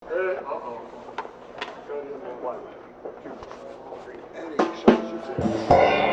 Uh-oh. One, two, three. Eddie shows you this.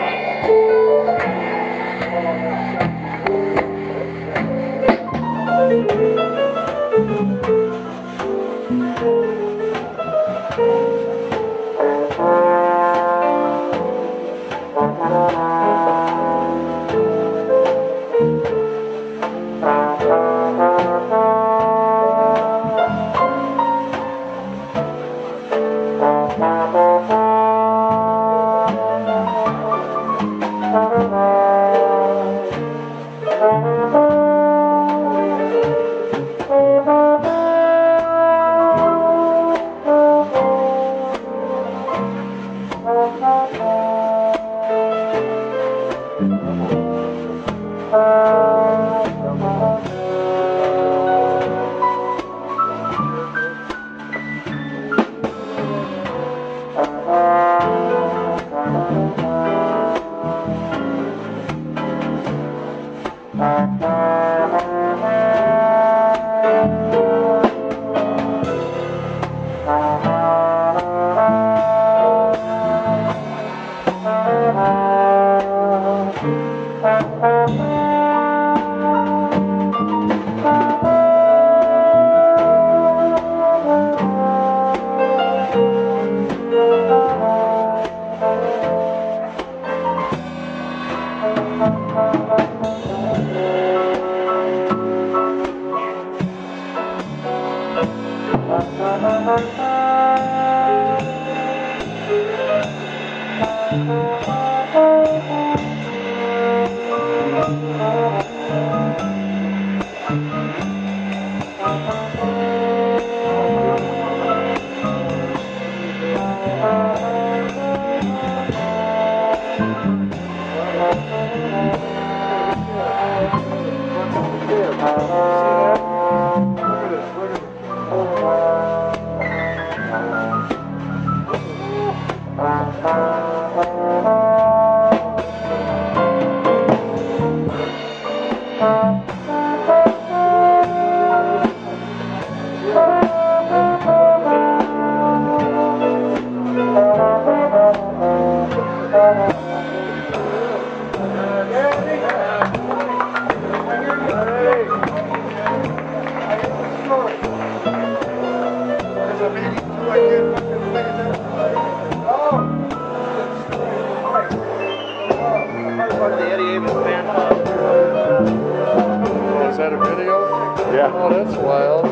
Is that a video? Yeah. Oh, that's wild.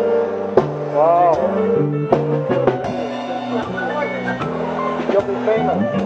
Wow. You'll be famous.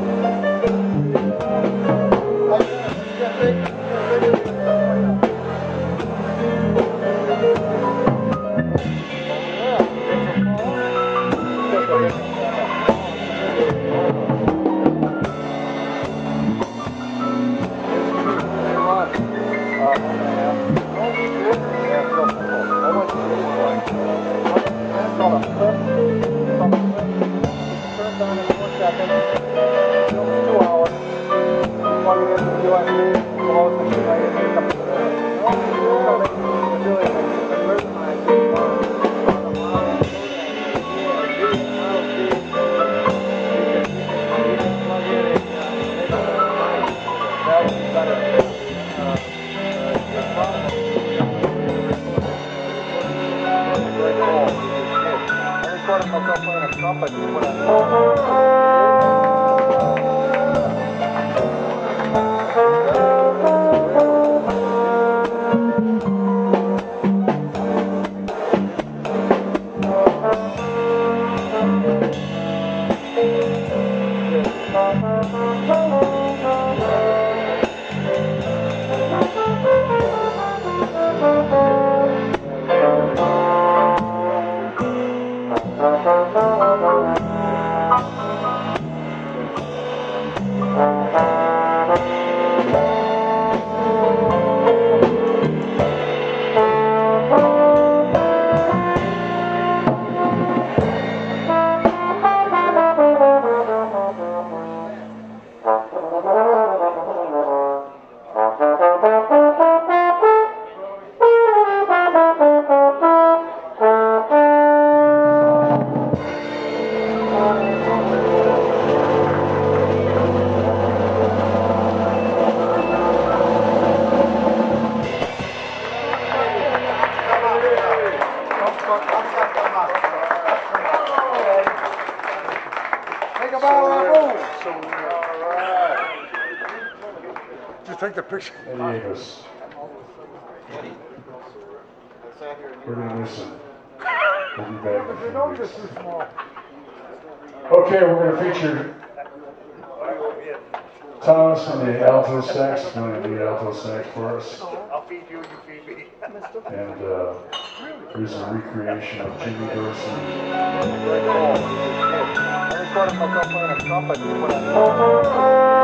take the picture. Eddie Avis. We're going to listen. We'll be back in a few weeks. Okay, we're going to feature Thomas on the alto sax. He's going to do alto sax for us. I'll feed you, you feed me. And here's a recreation of Jimmy Dorsey. I recorded myself playing a trumpet when I